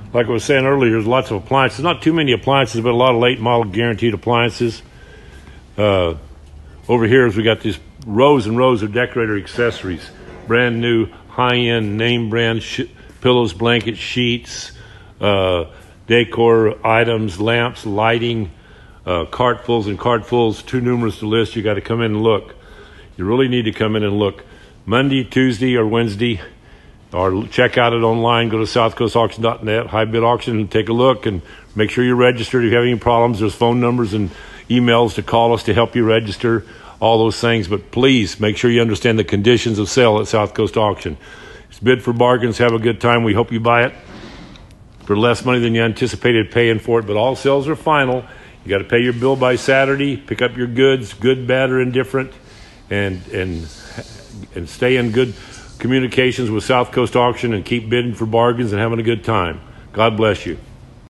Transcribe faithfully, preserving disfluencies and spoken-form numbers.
like I was saying earlier, there's lots of appliances. Not too many appliances, but a lot of late model guaranteed appliances. Uh, over here is we got these rows and rows of decorator accessories. Brand new, high-end, name brand sh- pillows, blankets, sheets, uh, decor items, lamps, lighting, uh, cartfuls and cartfuls, too numerous to list. You got to come in and look. You really need to come in and look. Monday, Tuesday, or Wednesday, or check out it online. Go to south coast auction dot net, high bid auction, and take a look and make sure you're registered. If you have any problems, there's phone numbers and emails to call us to help you register, all those things. But please make sure you understand the conditions of sale at South Coast Auction. It's bid for bargains. Have a good time. We hope you buy it for less money than you anticipated paying for it. But all sales are final. You got to pay your bill by Saturday. Pick up your goods, good, bad, or indifferent, and and and stay in good communications with South Coast Auction and keep bidding for bargains and having a good time. God bless you.